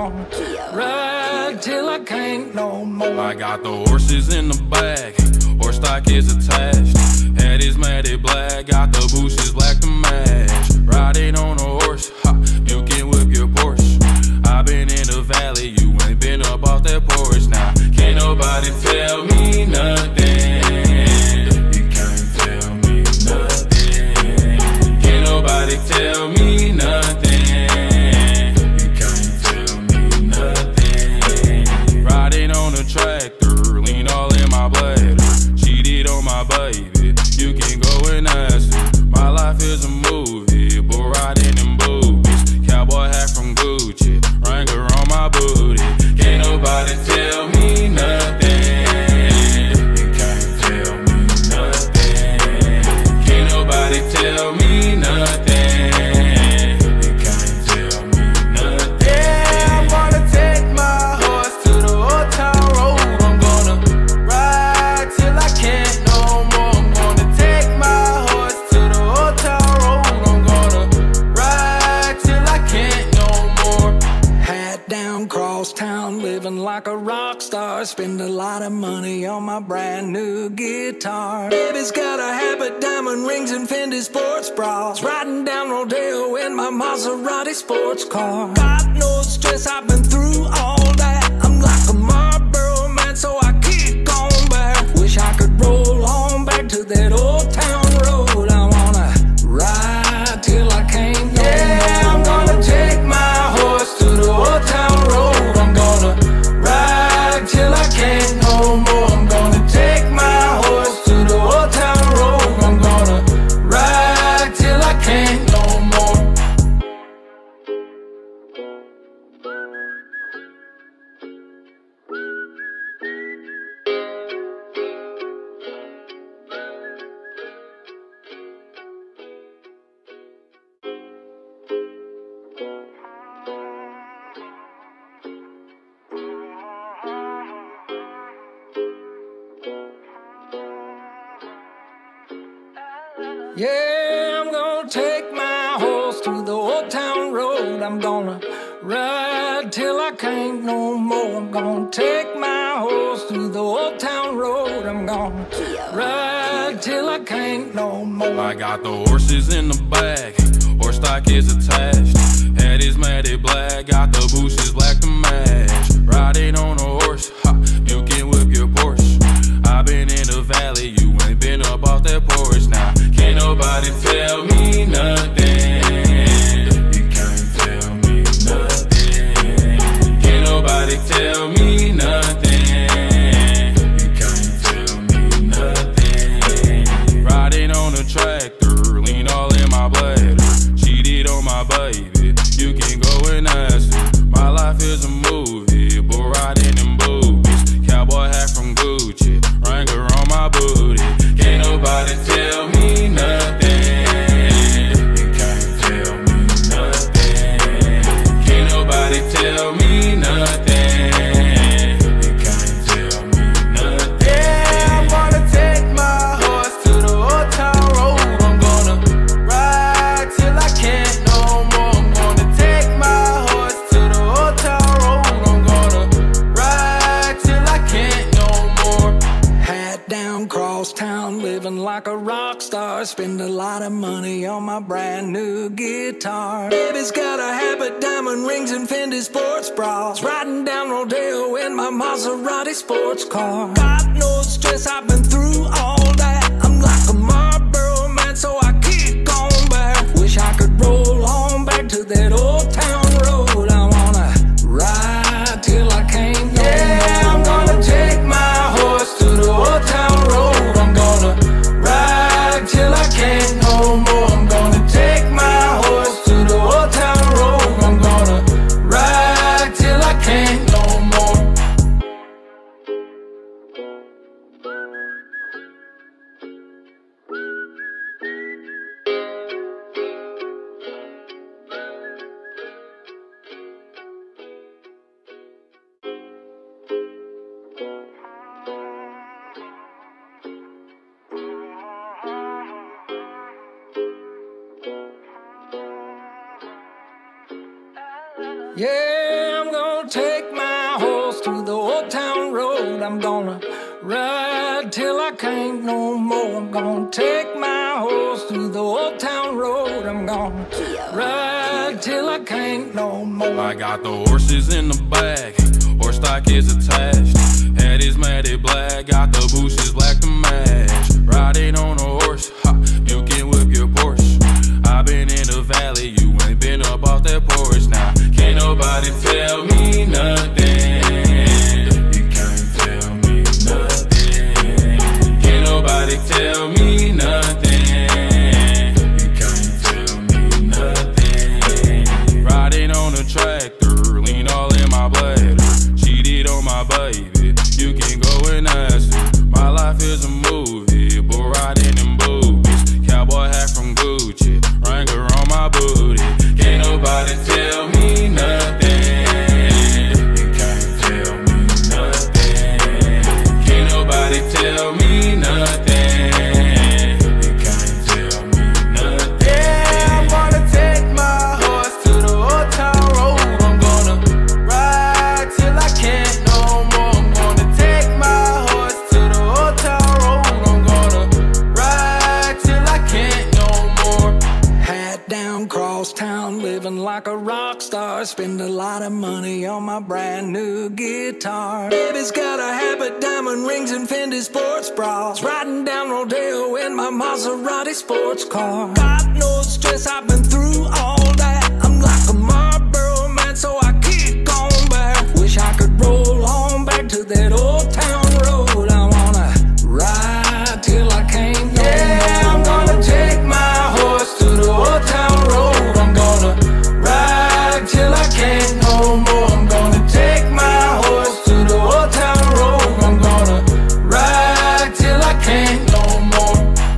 Speaker 1: gonna ride till I can't no more.
Speaker 2: I got the horses in the back, horse stock is attached. Head is matted black, got the bushes black to match. Riding on a horse, ha, you can whip your Porsche. I been in the valley, you ain't been up off that porch. Now, can't nobody tell me nothing. You can't tell me nothing. Can't nobody tell me nothing. You can't tell me nothing. Riding on a tractor, lean all in my bladder. Cheated on my baby, you can go and ask her. My life is a movie, but riding in boobies. Cowboy hat from Gucci, Wrangler on my booty. Can't nobody tell me nothing. You can't tell me nothing. Can't nobody tell me nothing. You can't tell me nothing. Yeah, I'm gonna take my horse to the old town road. I'm gonna ride till I can't no more. I'm gonna take my horse to the old town road. I'm gonna ride till I can't no more.
Speaker 1: Hat down, cross town, living like a rock star. Spend a lot of money on my brand new guitar. Baby's got a habit, diamond rings and Fendi sports bras. Riding down Rodeo in my Maserati sports car. Got no stress, I've been through all that. I'm like a Marlboro man, so I keep going back. Wish I could roll on back to that old town road. I wanna ride till I can't no
Speaker 2: Yeah,
Speaker 1: more.
Speaker 2: I'm gonna take my horse to the old town road. I'm gonna ride till I can't no more. I'm gonna take my horse to the old town road. I'm gonna ride till I can't no more.
Speaker 1: Yeah, I'm gonna take my horse to the old town road. I'm gonna ride till I can't no more. I'm gonna take my horse to the old town road. I'm gonna ride till I can't no more.
Speaker 2: I got the horses in the back, horse stock is attached. Head is matted black, got the bushes black to match. Riding on a horse, ha, you can whip your Porsche. I been in the valley, you ain't been up off that porch. Now, can't nobody tell me nothing. You can't tell me nothing. Can't nobody tell me nothing. You can't tell me nothing. Riding on a tractor, lean all in my bladder. Cheated on my baby, you can go and ask her. My life is a movie, but riding in boobies. Cowboy hat from Gucci, Wrangler on my booty. Can't nobody tell me nothing. You can't tell me nothing. Can't nobody tell me nothing. You can't tell me nothing. Yeah, I'm gonna take my horse to the old town road. I'm gonna ride till I can't no more. I'm gonna take my horse to the old town road. I'm gonna ride till I can't no more.
Speaker 1: Hat down, cross town, living like a rock star. Spend a lot of money on my brand new guitar. Baby's got a habit, diamond rings and Fendi sports bras. Riding down Rodeo in my Maserati sports car. Got no stress, I've been through all that. I'm like a Marlboro man, so I keep going back. Wish I could roll on back to that old town road. I wanna ride till I can't no
Speaker 2: Yeah,
Speaker 1: more.
Speaker 2: I'm gonna take my horse to the old town road. I'm gonna ride till I can't no more. I'm gonna take my horse to the old town road. I'm gonna ride till I can't no more.
Speaker 1: Yeah, I'm gonna can't no more. I'm gonna take my horse through the old town road. I'm gonna ride till I can't no more.
Speaker 2: I got the horses in the back, horse stock is attached. Head is matted black, got the bushes black to match. Riding on a horse, ha, you can whip your Porsche. I've been in the valley, you ain't been up off that porch. Now, can't nobody tell me nothing. You can't tell me nothing. Can't nobody tell me nothing. You can't tell me nothing. Riding on a tractor, lean all in my bladder. Cheated on my baby, you can go and ask her. My life is a movie, but riding in boobies. Cowboy hat from Gucci, Wrangler on my booty. Can't nobody tell me nothing. You can't tell me nothing. Can't nobody tell me nothing. You can't tell me nothing. Yeah, I'm gonna take my horse to the old town road. I'm gonna ride till I can't no more. I'm gonna take my horse to the old town road. I'm gonna ride till I can't no more.
Speaker 1: Hat down, cross town, living like a rock star. Spend a lot of money on my brand new guitar. Baby's got a habit, diamond rings and Fendi sports bras. Riding down Rodeo in my Maserati sports car. Got no stress, I've been through all that. I'm like a Marlboro man, so I keep going back. Wish I could roll on back to that old town road. I wanna ride till I can't no
Speaker 2: Yeah,
Speaker 1: more.
Speaker 2: I'm gonna take my horse to the old town road. I'm gonna ride till I can't no more. I'm gonna take my horse to the old town road. I'm gonna ride till I can't no more.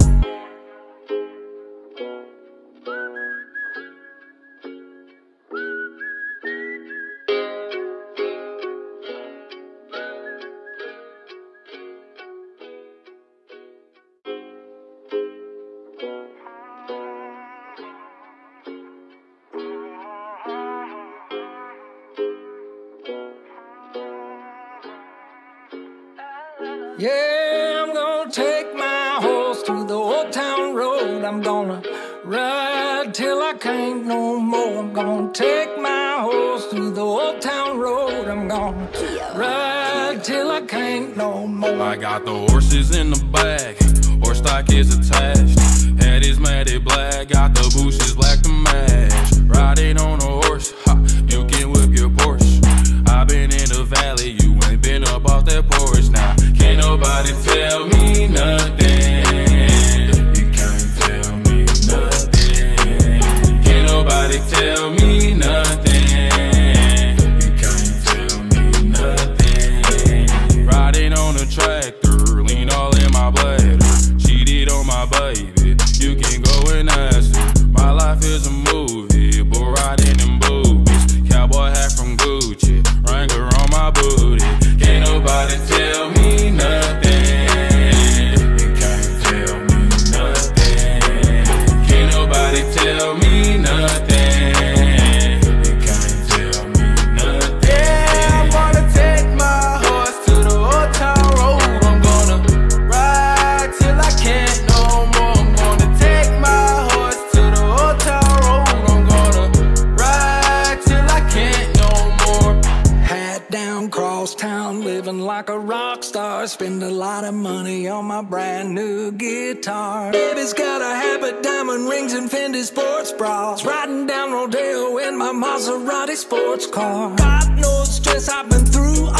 Speaker 1: Yeah, I'm gonna take my horse through the old town road. I'm gonna ride till I can't no more. I'm gonna take my horse through the old town road. I'm gonna ride till I can't no more.
Speaker 2: I got the horses in the back, horse stock is attached. Head is matted black, got the bushes black to match. Riding on a horse, ha, you can whip your Porsche. I've been in the valley, you ain't been up off that porch. Now, can't nobody tell me nothing. You can't tell me nothing. Can't nobody tell me nothing. You can't tell me nothing. Riding on a tractor, lean all in my bladder. Cheated on my baby, you can go and ask her. My life is a movie, but riding in boobies. Cowboy hat from Gucci, Wrangler on my booty. Can't nobody tell me nothing. You can't tell me nothing. Can't nobody tell me nothing. You can't tell me nothing. Yeah, I'm gonna take my horse to the old town road. I'm gonna ride till I can't no more. I'm gonna take my horse to the old town road. I'm gonna ride till I can't no more.
Speaker 1: Hat down, cross town, living like a rock star. Spend a lot of money on my brand new guitar. Baby's got a habit, diamond rings and Fendi sports bras. Riding down Rodeo in my Maserati sports car. Got no stress, I've been through